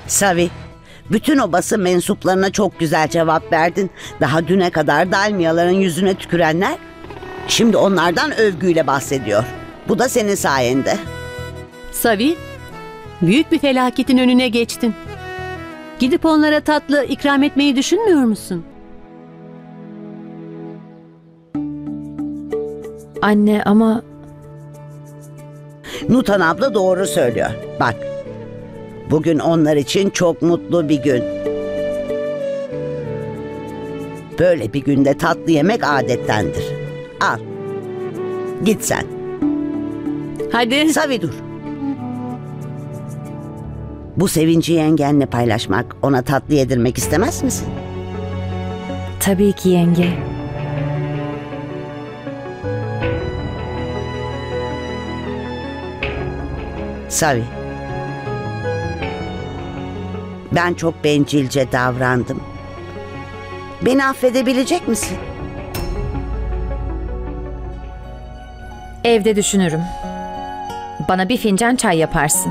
Savi, bütün o basın mensuplarına çok güzel cevap verdin. Daha düne kadar dalmiyaların yüzüne tükürenler şimdi onlardan övgüyle bahsediyor. Bu da senin sayende. Savi, büyük bir felaketin önüne geçtin. Gidip onlara tatlı ikram etmeyi düşünmüyor musun? Anne ama Nutan abla doğru söylüyor. Bak, bugün onlar için çok mutlu bir gün. Böyle bir günde tatlı yemek adettendir. Al. Git sen. Hadi. Savi dur. Bu sevinci yengenle paylaşmak, ona tatlı yedirmek istemez misin? tabii ki yenge. Savi. Ben çok bencilce davrandım. Beni affedebilecek misin? Evde düşünürüm. Bana bir fincan çay yaparsın.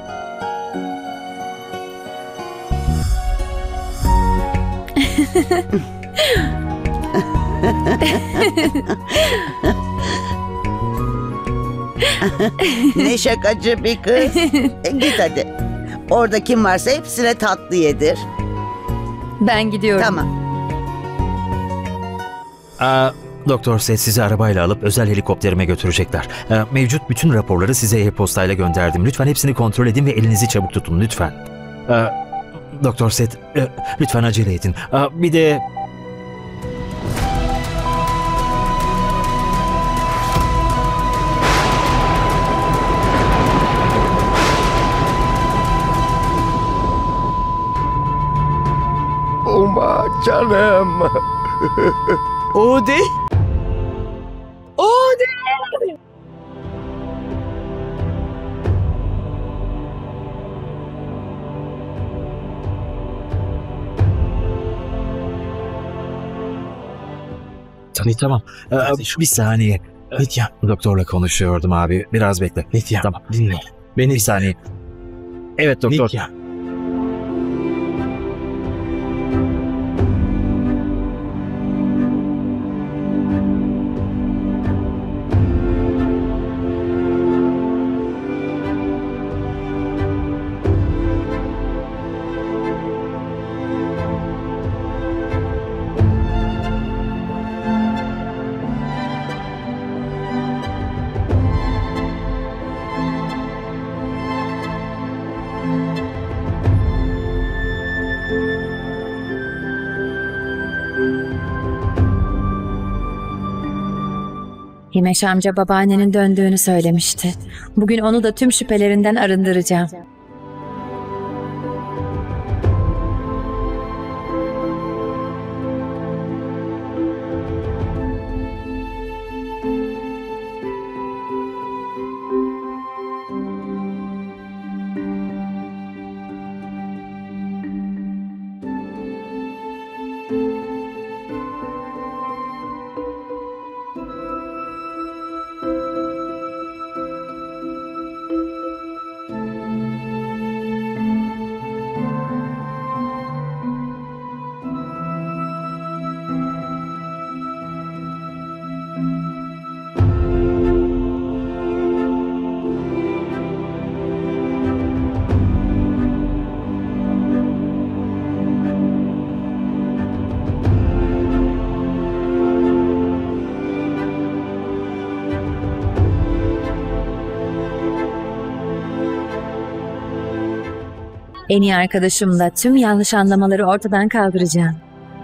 Ne şakacı bir kız. Git hadi. Orada kim varsa hepsine tatlı yedir. Ben gidiyorum. Tamam. Doktor Seth sizi arabayla alıp özel helikopterime götürecekler. Mevcut bütün raporları size e-postayla gönderdim. Lütfen hepsini kontrol edin ve elinizi çabuk tutun lütfen. Doktor Seth lütfen acele edin. Bir de... Uma canım. Udi? Udi! Tamam. Bir saniye. Nitya. Doktorla konuşuyordum abi. Biraz bekle. Nitya. Tamam. Dinle. Bir saniye. Evet doktor. Nitya. Himeş amca babaannenin döndüğünü söylemişti. Bugün onu da tüm şüphelerinden arındıracağım. En iyi arkadaşımla tüm yanlış anlamaları ortadan kaldıracağım.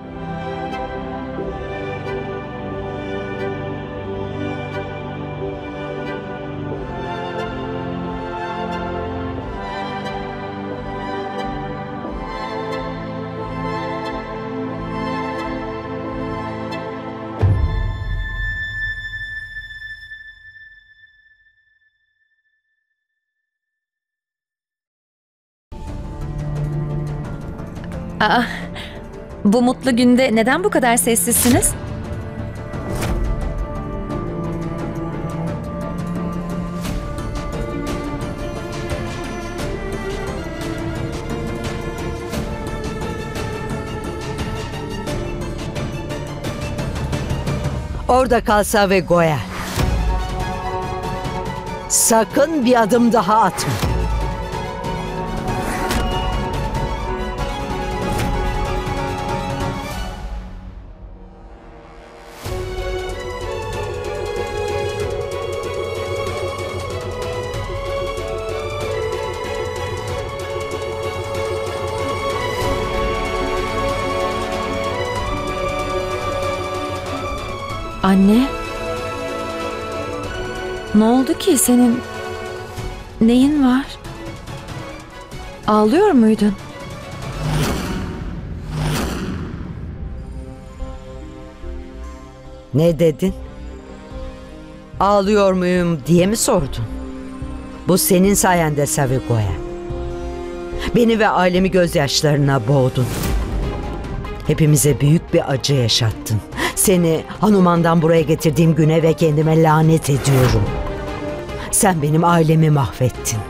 Aa, bu mutlu günde neden bu kadar sessizsiniz? Orada kalsa ve Goya. Sakın bir adım daha atma. Anne. Ne oldu ki senin? Neyin var? Ağlıyor muydun? Ne dedin? Ağlıyor muyum diye mi sordun? Bu senin sayende Savigoya. Beni ve ailemi gözyaşlarına boğdun. Hepimize büyük bir acı yaşattın. Seni Hanuman'dan buraya getirdiğim güne ve kendime lanet ediyorum. Sen benim ailemi mahvettin.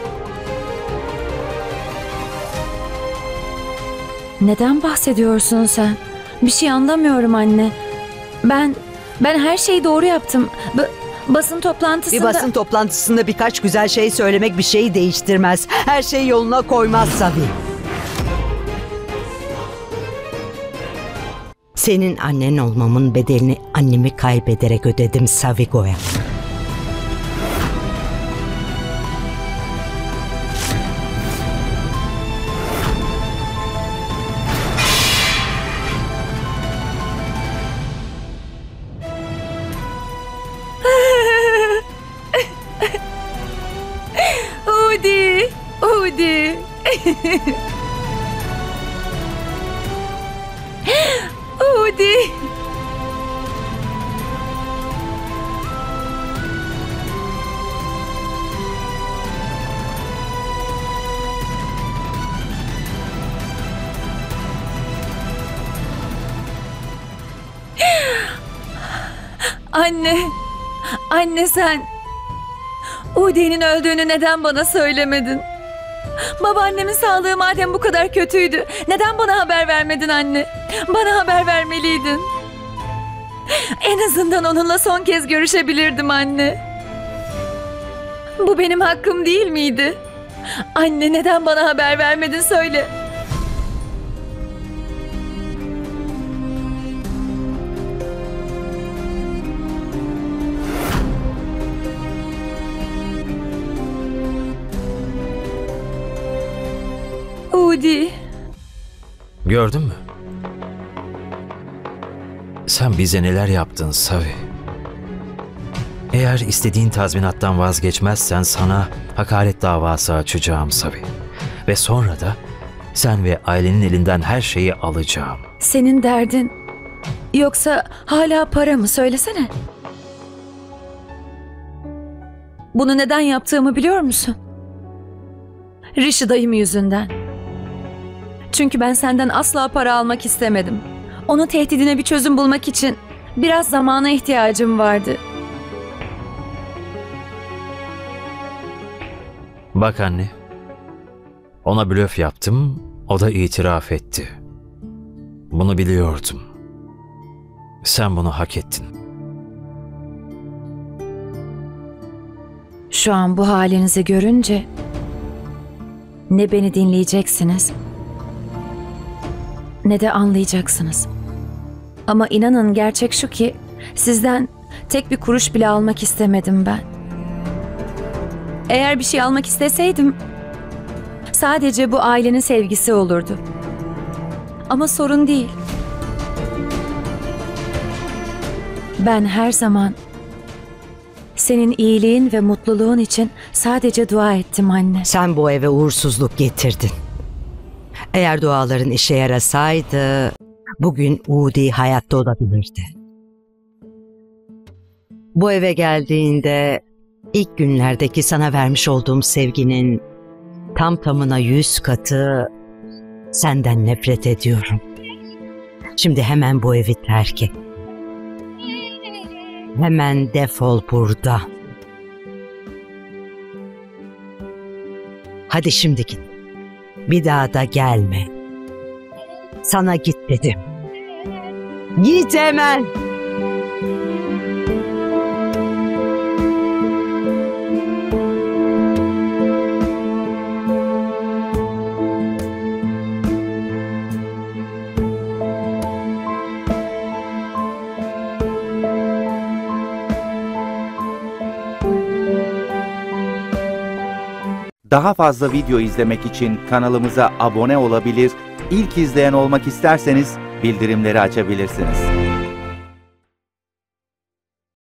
Neden bahsediyorsun sen? Bir şey anlamıyorum anne. Ben her şeyi doğru yaptım. Basın toplantısında... Bir basın toplantısında birkaç güzel şey söylemek bir şeyi değiştirmez. Her şeyi yoluna koymaz Savi. Senin annen olmamın bedelini annemi kaybederek ödedim Savigoya. Udi! Udi! Udi! Anne! Anne sen... Udi'nin öldüğünü neden bana söylemedin? Babaannemin sağlığı madem bu kadar kötüydü, neden bana haber vermedin anne? Bana haber vermeliydin. En azından onunla son kez görüşebilirdim anne. Bu benim hakkım değil miydi? Anne neden bana haber vermedin söyle. Udi. Gördün mü? Sen bize neler yaptın Savi. Eğer istediğin tazminattan vazgeçmezsen sana hakaret davası açacağım Savi. Ve sonra da sen ve ailenin elinden her şeyi alacağım. Senin derdin yoksa hala para mı söylesene. Bunu neden yaptığımı biliyor musun? Rishi dayım yüzünden. Çünkü ben senden asla para almak istemedim. Onun tehdidine bir çözüm bulmak için biraz zamana ihtiyacım vardı. Bak anne, ona blöf yaptım, o da itiraf etti. Bunu biliyordum. Sen bunu hak ettin. Şu an bu halinizi görünce ne beni dinleyeceksiniz ne de anlayacaksınız. Ama inanın gerçek şu ki sizden tek bir kuruş bile almak istemedim ben. Eğer bir şey almak isteseydim sadece bu ailenin sevgisi olurdu. Ama sorun değil. Ben her zaman senin iyiliğin ve mutluluğun için sadece dua ettim anne. Sen bu eve uğursuzluk getirdin. Eğer duaların işe yarasaydı bugün Udi hayatta olabilirdi. Bu eve geldiğinde ilk günlerdeki sana vermiş olduğum sevginin tam tamına 100 katı senden nefret ediyorum. Şimdi hemen bu evi terk et. Hemen defol burada. Hadi şimdi git. Bir daha da gelme. Sana git dedim. Git hemen. Daha fazla video izlemek için kanalımıza abone olabilir, ilk izleyen olmak isterseniz bildirimleri açabilirsiniz.